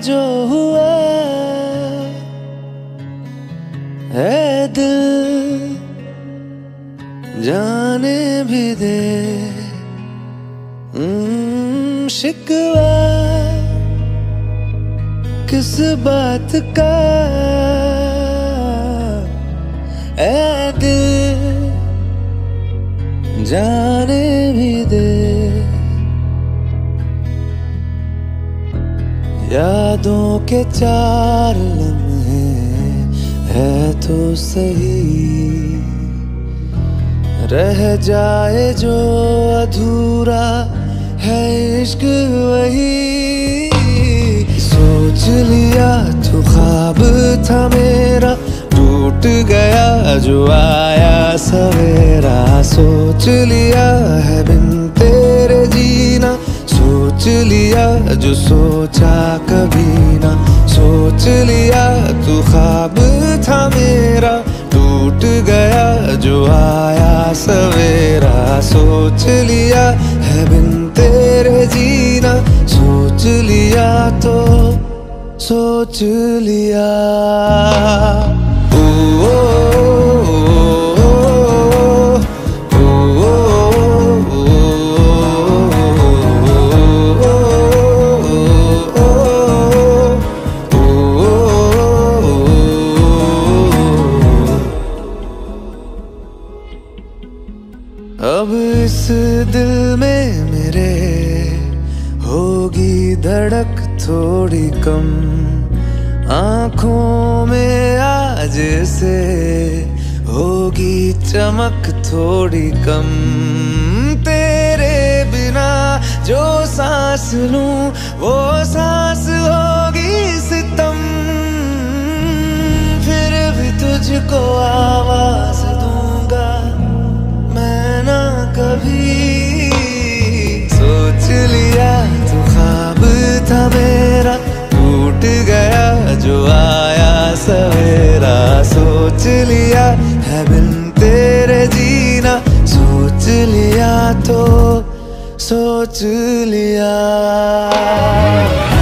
जो हुआ है दिल जाने भी दे। शिकवा किस बात का है दिल जाने भी दे। यादों के 4 लम्हे है तो सही, रह जाए जो अधूरा है इश्क वही। सोच लिया तो ख्वाब था मेरा, टूट गया जो आया सवेरा। सोच लिया है बिन तेरे जीना, सोच लिया जो सोचा कभी ना। सोच लिया तू ख्वाब था मेरा, टूट गया जो आया सवेरा। सोच लिया है बिन तेरे जीना, सोच लिया तो सोच लिया। ओ, अब इस दिल में मेरे होगी धड़क थोड़ी कम, आँखों में आज से होगी चमक थोड़ी कम। तेरे बिना जो सांस लूं वो सांस होगी सितम। फिर भी तुझको आवाज दूंगा मैं ना कभी। सोच लिया तू ख्वाब था मेरा, टूट गया जो आया सवेरा। सोच लिया है बिन तेरे जीना, सोच लिया तो सोच लिया।